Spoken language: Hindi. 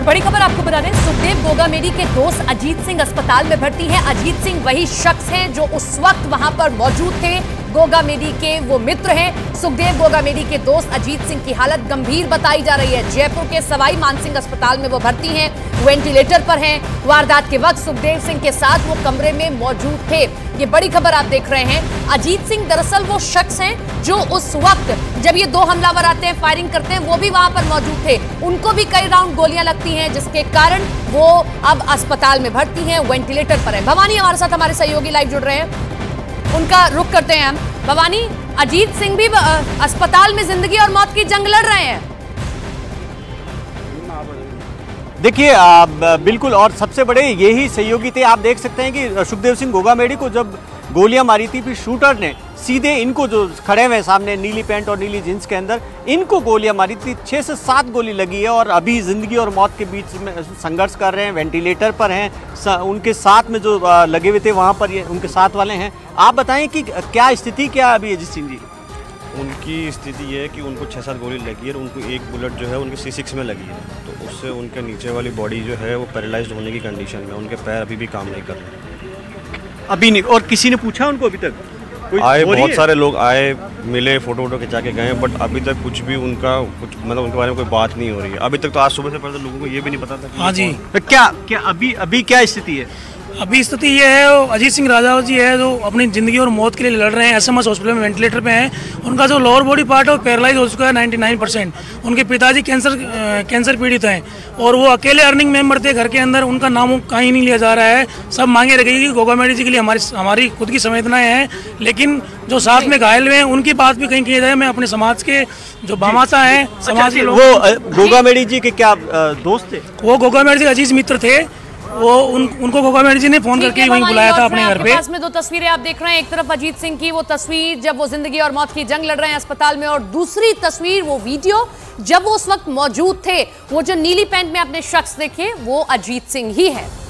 बड़ी खबर आपको बता दें, सुखदेव गोगामेडी के दोस्त अजीत सिंह अस्पताल में भर्ती हैं। अजीत सिंह वही शख्स हैं जो उस वक्त वहां पर मौजूद थे। गोगामेडी के वो मित्र हैं। सुखदेव गोगामेडी के दोस्त अजीत सिंह की हालत गंभीर बताई जा रही है। जयपुर के सवाई मानसिंह अस्पताल में वो भर्ती हैं, वेंटिलेटर पर हैं। वारदात के वक्त सुखदेव सिंह के साथ वो कमरे में मौजूद थे। ये बड़ी खबर आप देख रहे हैं। अजीत सिंह दरअसल वो शख्स हैं जो उस वक्त जब ये दो हमलावर आते हैं, फायरिंग करते हैं, वो भी वहां पर मौजूद थे। उनको भी कई राउंड गोलियां लगती हैं, जिसके कारण वो अब अस्पताल में भर्ती हैं, वेंटिलेटर पर है। भवानी हमारे साथ, हमारे सहयोगी लाइव जुड़ रहे हैं, उनका रुख करते हैं हम। भवानी, अजीत सिंह भी अस्पताल में जिंदगी और मौत की जंग लड़ रहे हैं। देखिए बिल्कुल, और सबसे बड़े यही सहयोगी थे। आप देख सकते हैं कि सुखदेव सिंह गोगामेडी को जब गोलियां मारी थी, फिर शूटर ने सीधे इनको, जो खड़े हुए सामने नीली पैंट और नीली जींस के अंदर, इनको गोलियां मारी थी। 6 से 7 गोली लगी है और अभी जिंदगी और मौत के बीच में संघर्ष कर रहे हैं, वेंटिलेटर पर हैं। उनके साथ में जो लगे हुए थे वहां पर ये उनके साथ वाले हैं। आप बताएं कि क्या स्थिति क्या अभी अजीत सिंह जी? उनकी स्थिति ये है कि उनको 6-7 गोली लगी है और उनको एक बुलेट जो है उनके C6 में लगी है, तो उससे उनके नीचे वाली बॉडी जो है वो पैरालाइज्ड होने की कंडीशन में, उनके पैर अभी भी काम नहीं कर रहे। अभी नहीं? और किसी ने पूछा उनको अभी तक? आए, बहुत सारे लोग आए, मिले, फोटो खिंचा के गए, बट अभी तक कुछ भी उनका कुछ मतलब उनके बारे में कोई बात नहीं हो रही है अभी तक। तो आज सुबह से पहले लोगों को ये भी नहीं पता था। हाँ जी, तो क्या अभी क्या स्थिति है? अभी स्थिति ये है, अजीत सिंह राजा जी है जो अपनी ज़िंदगी और मौत के लिए लड़ रहे हैं। SMS हॉस्पिटल में वेंटिलेटर पे हैं। उनका जो लोअर बॉडी पार्ट है वो पैरालाइज हो चुका है 99%। उनके पिताजी कैंसर पीड़ित हैं और वो अकेले अर्निंग मेंबर थे घर के अंदर। उनका नाम कहीं नहीं लिया जा रहा है। सब मांगे रखेगी कि गोगामेडी जी के लिए हमारी खुद की संवेदनाएं हैं, लेकिन जो साथ में घायल हुए हैं उनकी बात भी कहीं की जाए। मैं अपने समाज के जो बामासा हैं, समाज के लोग, वो गोगामेडी जी के क्या दोस्त थे? वो गोगामेडी जी के अजीज मित्र थे। वो उनको गोगामेडी जी ने फोन करके वहीं बुलाया था अपने घर पे। पास में दो तस्वीरें आप देख रहे हैं, एक तरफ अजीत सिंह की वो तस्वीर जब वो जिंदगी और मौत की जंग लड़ रहे हैं अस्पताल में, और दूसरी तस्वीर वो वीडियो जब वो उस वक्त मौजूद थे। वो जो नीली पैंट में अपने शख्स देखे वो अजीत सिंह ही है।